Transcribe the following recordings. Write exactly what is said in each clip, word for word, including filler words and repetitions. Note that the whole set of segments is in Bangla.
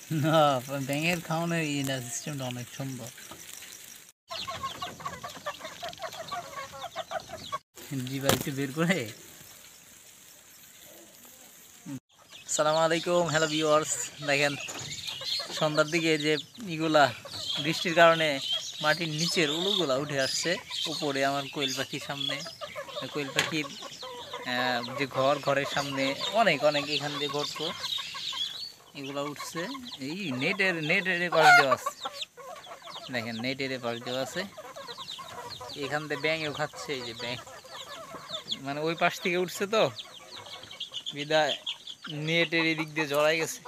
না, ব্যাঙের খাওয়ানোর ইয়েটা সিস্টেমটা অনেক সুন্দর। জিবা একটু বের করে। আসসালামু আলাইকুম, হ্যালো ভিউয়ার্স। দেখেন সন্ধ্যার দিকে যে ইগুলা বৃষ্টির কারণে মাটির নিচের উলুগুলা উঠে আসছে উপরে। আমার কোয়েল পাখির সামনে, কোয়েল পাখির যে ঘর, ঘরের সামনে অনেক অনেক এখান দিয়ে ঘটতো, এগুলা উঠছে। এই নেটের নেটের পাশ দেওয়া আছে, দেখেন নেটের পাশ দেওয়া আছে। এখান থেকে ব্যাঙেও খাচ্ছে, এই যে ব্যাঙ মানে ওই পাশ থেকে উঠছে তো বিদায় নেটের এদিক দিয়ে জড়াই গেছে।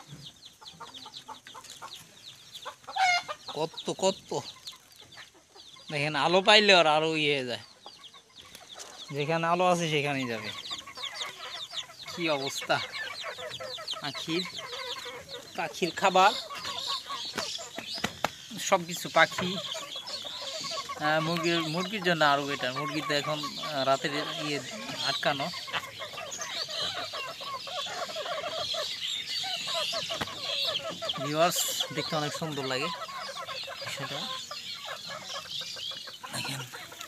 কত কত দেখেন, আলো পাইলে আর আরো ইয়ে যায়, যেখানে আলো আছে সেখানেই যাবে। কি অবস্থা! পাখির পাখির খাবার সব কিছু, পাখি মুরগির মুরগির জন্য আরো বেটার। মুরগি তো এখন রাতের ইয়ে আটকানো। ভিউয়ার্স, দেখতে অনেক সুন্দর লাগে সেটা। দেখেন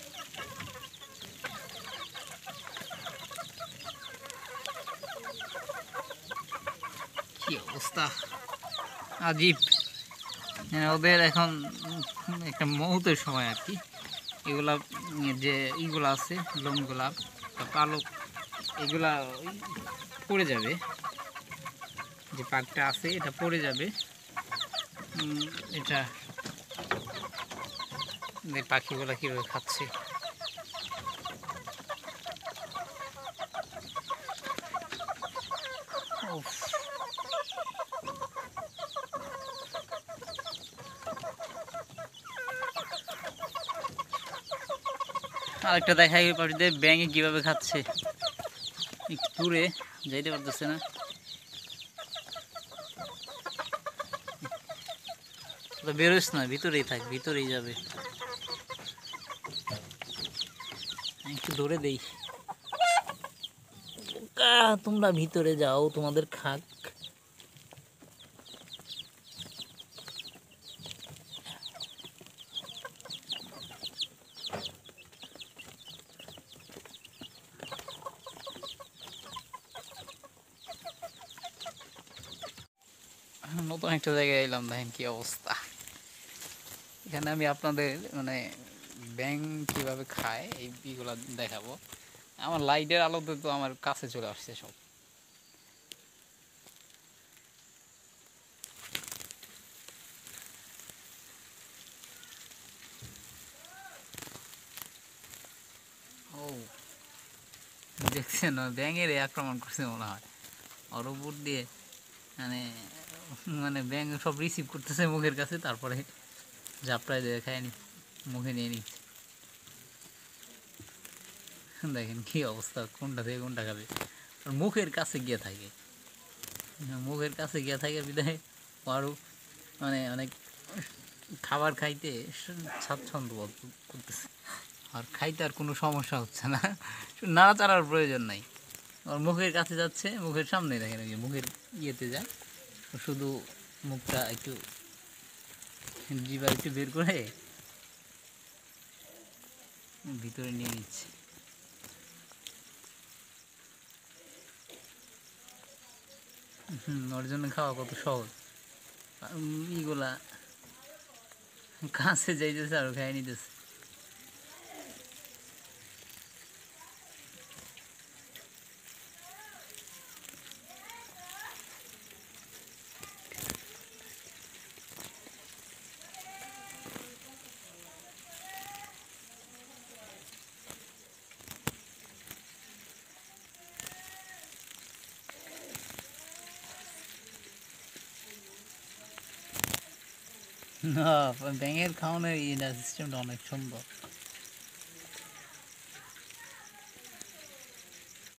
কি অবস্থা, আজীব। ওদের এখন একটা মুহূর্তের সময় আর কি। এগুলা যে ইগুলা আছে লোমগুলা, পালক, এগুলা পড়ে যাবে। যে পাকটা আছে এটা পড়ে যাবে। এটা পাখিগুলা কীভাবে খাচ্ছে। আরেকটা দেখাই, পাখিদের ব্যাঙে কীভাবে খাচ্ছে। একটু দূরে যাইতে পারতেছে না, বেরোস না, ভিতরেই থাক, ভিতরেই যাবে। একটু ধরে দেই, তোমরা ভিতরে যাও, তোমাদের খাক। নতুন একটা জায়গায় এলাম, দেখেন কি অবস্থা। এখানে আমি আপনাদের মানে ব্যাঙ কীভাবে খায় এইগুলো দেখাবো। আমার লাইটের আলোতে তো আমার কাছে চলে আসছে সব। ও দেখছেন, ব্যাঙের আক্রমণ করছে মনে হয় ওর উপর দিয়ে। মানে মানে ব্যাঙ সব রিসিভ করতেছে মুখের কাছে, তারপরে ঝাপটায় দিয়ে খায় নি, মুখে নিয়ে নিচ্ছে। দেখেন কি অবস্থা, কোনটা থেকে কোনটা খাবে। আর মুখের কাছে গিয়ে থাকে, মুখের কাছে গিয়ে থাকে বিদায় আরও মানে অনেক খাবার খাইতে স্বাচ্ছন্দ্য বোধ করতেছে। আর খাইতে আর কোনো সমস্যা হচ্ছে না, নাড়াচাড়ার প্রয়োজন নাই। আর মুখের কাছে যাচ্ছে, মুখের সামনে দেখেন, মুখের ইয়েতে যায়, শুধু মুখটা একটু জিভা একটু বের করে ভিতরে নিয়ে নিচ্ছে। হুম, ওর জন্য খাওয়া কত সহজ। ইগুলা কাছে যাইতেছে আর খাই নিতেছে। না, ব্যাঙের খাওয়ানোর ইয়েটা সিস্টেমটা অনেক সুন্দর।